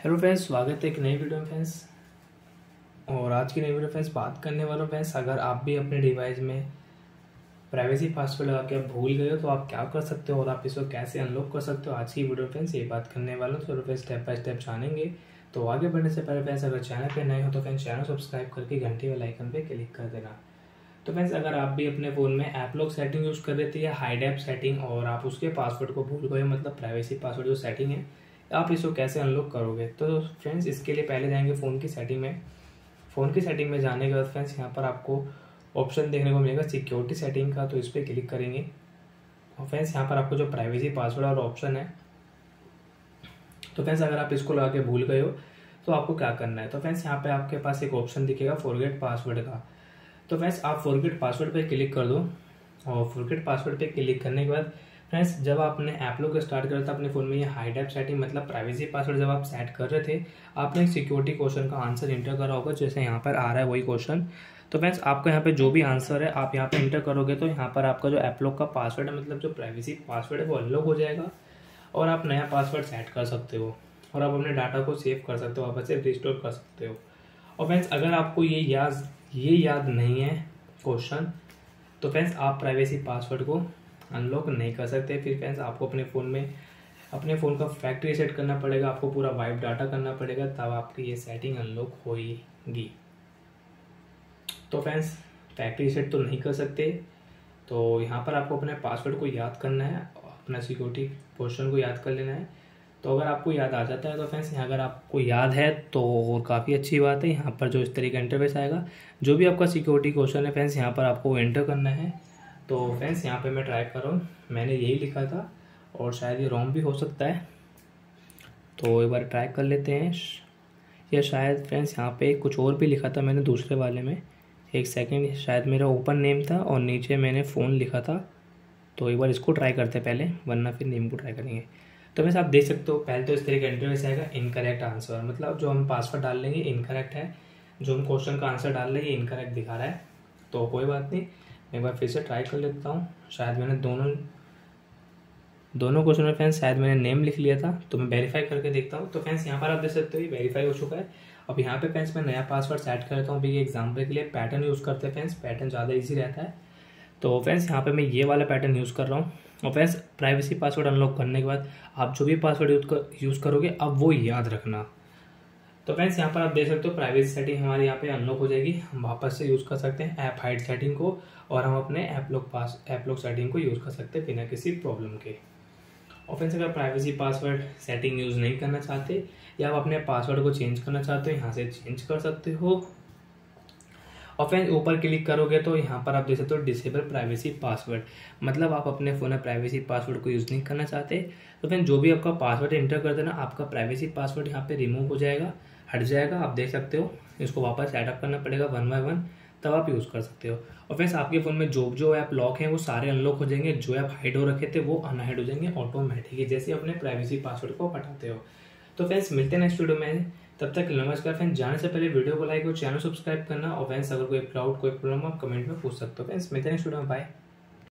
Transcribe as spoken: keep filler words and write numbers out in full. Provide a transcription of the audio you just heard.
Hello friends, स्वागत है एक नई वीडियो में फ्रेंड्स। और आज की नई वीडियो फ्रेंड्स बात करने वाला हूँ फ्रेंड्स, अगर आप भी अपने डिवाइस में प्राइवेसी पासवर्ड लगा के भूल गए हो तो आप क्या कर सकते हो और आप इसको कैसे अनलॉक कर सकते हो। आज की वीडियो फ्रेंड्स ये बात करने वाला हूँ, तो फ्रेंड्स स्टेप बाय स्टेप जानेंगे। तो आगे बढ़ने से पहले फ्रेंड्स अगर चैनल पे नए हो तो फ्रेंड्स चैनल सब्सक्राइब करके घंटी वाले आइकन पे क्लिक कर देना। तो फ्रेंड्स अगर आप भी अपने फ़ोन में ऐप लॉक सेटिंग यूज़ कर देते हैं, हाइड ऐप सेटिंग, और आप उसके पासवर्ड को भूल गए, मतलब प्राइवेसी पासवर्ड जो सेटिंग है, आप इसको कैसे अनलॉक करोगे। तो फ्रेंड्स इसके लिए पहले जाएंगे फ़ोन की सेटिंग में। फ़ोन की सेटिंग में जाने के बाद फ्रेंड्स यहाँ पर आपको ऑप्शन देखने को मिलेगा सिक्योरिटी सेटिंग का, तो इस पर क्लिक करेंगे। और फ्रेंड्स यहाँ पर आपको जो प्राइवेसी पासवर्ड और ऑप्शन है, तो फ्रेंड्स अगर आप इसको लगा के भूल गए हो तो आपको क्या करना है। तो फ्रेंड्स यहाँ पे आपके पास एक ऑप्शन दिखेगा फॉरगेट पासवर्ड का। तो फ्रेंड्स आप फॉरगेट पासवर्ड पे क्लिक कर दो। और फॉरगेट पासवर्ड पे क्लिक करने के बाद फ्रेंड्स जब आपने ऐप लॉक स्टार्ट करा था अपने फ़ोन में, ये हाइड ऐप सेटिंग मतलब प्राइवेसी पासवर्ड जब आप सेट कर रहे थे, आपने एक सिक्योरिटी क्वेश्चन का आंसर इंटर करा होगा, जैसे यहाँ पर आ रहा है वही क्वेश्चन। तो फ्रेंड्स आपका यहाँ पे जो भी आंसर है आप यहाँ पे इंटर करोगे तो यहाँ पर आपका जो ऐप लॉक का पासवर्ड है, मतलब जो प्राइवेसी पासवर्ड है, वो अनलॉक हो जाएगा और आप नया पासवर्ड सेट कर सकते हो और आप अपने डाटा को सेव कर सकते हो, वापस से रिस्टोर कर सकते हो। और फ्रेंड्स अगर आपको ये याद ये याद नहीं है क्वेश्चन, तो फ्रेंड्स आप प्राइवेसी पासवर्ड को अनलॉक नहीं कर सकते। फिर फ्रेंड्स आपको अपने फ़ोन में अपने फ़ोन का फैक्ट्री रीसेट करना पड़ेगा, आपको पूरा वाइप डाटा करना पड़ेगा, तब आपकी ये सेटिंग अनलॉक होगी। तो फ्रेंड्स फैक्ट्री रीसेट तो नहीं कर सकते, तो यहाँ पर आपको अपने पासवर्ड को याद करना है, अपना सिक्योरिटी क्वेश्चन को याद कर लेना है। तो अगर आपको याद आ जाता है तो फ्रेंड्स अगर आपको याद है तो और काफ़ी अच्छी बात है। यहाँ पर जो इस तरीके का इंटरफेस आएगा, जो भी आपका सिक्योरिटी क्वेश्चन है फ्रेंड्स यहाँ पर आपको एंटर करना है। तो फ्रेंड्स यहाँ पे मैं ट्राई कर रहा हूँ, मैंने यही लिखा था और शायद ये रॉन्ग भी हो सकता है, तो एक बार ट्राई कर लेते हैं। या शायद फ्रेंड्स यहाँ पे कुछ और भी लिखा था मैंने दूसरे वाले में, एक सेकेंड, शायद मेरा ओपन नेम था और नीचे मैंने फ़ोन लिखा था। तो एक बार इसको ट्राई करते पहले, वरना फिर नेम को ट्राई करेंगे। तो वैसे आप देख सकते हो पहले तो इस तरह का इंटरफेस आएगा, इनकरेक्ट आंसर, मतलब जो हम पासवर्ड डाल लेंगे इनकरेक्ट है, जो हम क्वेश्चन का आंसर डाल रहे हैं इनकरेक्ट दिखा रहा है। तो कोई बात नहीं, एक बार फिर से ट्राई कर लेता हूँ। शायद मैंने दोनों दोनों क्वेश्चन में फ्रेंड्स शायद मैंने नेम लिख लिया था, तो मैं वेरीफाई करके देखता हूँ। तो फ्रेंड्स यहाँ पर आप देख सकते हो ये वेरीफाई हो चुका है। अब यहाँ पे फ्रेंड्स मैं नया पासवर्ड सेट कर लेता हूँ। अभी एग्जाम्पल के लिए पैटर्न यूज़ करते हैं फ्रेंड्स, पैटर्न ज़्यादा ईजी रहता है। तो फ्रेंड्स यहाँ पे मैं ये वाला पैटर्न यूज़ कर रहा हूँ। और फ्रेंड्स प्राइवेसी पासवर्ड अनलॉक करने के बाद आप जो भी पासवर्ड यूज कर यूज़ करोगे अब वो याद रखना। तो फ्रेंड्स यहाँ पर आप देख सकते हो प्राइवेसी सेटिंग हमारे यहाँ पे अनलॉक हो जाएगी। हम वापस से यूज़ कर सकते हैं ऐप हाइड सेटिंग को, और हम अपने ऐप लॉक पास ऐप लॉक सेटिंग को यूज़ कर सकते हैं बिना किसी प्रॉब्लम के। और फ्रेंड्स अगर प्राइवेसी पासवर्ड सेटिंग यूज़ नहीं करना चाहते या आप अपने पासवर्ड को चेंज करना चाहते हो, यहाँ से चेंज कर सकते हो। और फ्रेंड्स ऊपर क्लिक करोगे तो यहाँ पर आप देख सकते हो डिसेबल प्राइवेसी पासवर्ड, मतलब आप अपने फ़ोन में प्राइवेसी पासवर्ड को यूज़ नहीं करना चाहते। तो फ्रेंड्स जो भी आपका पासवर्ड एंटर कर देना, आपका प्राइवेसी पासवर्ड यहाँ पे रिमूव हो जाएगा, हट जाएगा। आप देख सकते हो इसको वापस सेटअप करना पड़ेगा वन बाय वन, तब आप यूज़ कर सकते हो। और फ्रेंड्स आपके फ़ोन में जो जो ऐप लॉक हैं वो सारे अनलॉक हो जाएंगे, जो ऐप हाइड हो रखे थे वो अनहाइड हो जाएंगे ऑटोमेटिकली, जैसे अपने प्राइवेसी पासवर्ड को हटाते हो। तो फ्रेंड्स मिलते हैं नेक्स्ट वीडियो में, तब तक नमस्कार। फ्रेंड्स जाने से पहले वीडियो को लाइक और चैनल सब्सक्राइब करना। और फ्रेंड्स अगर कोई डाउट कोई प्रॉब्लम आप कमेंट में पूछ सकते हो। फ्रेंड्स मिलते हैं नेक्स्ट वीडियो में, बाय।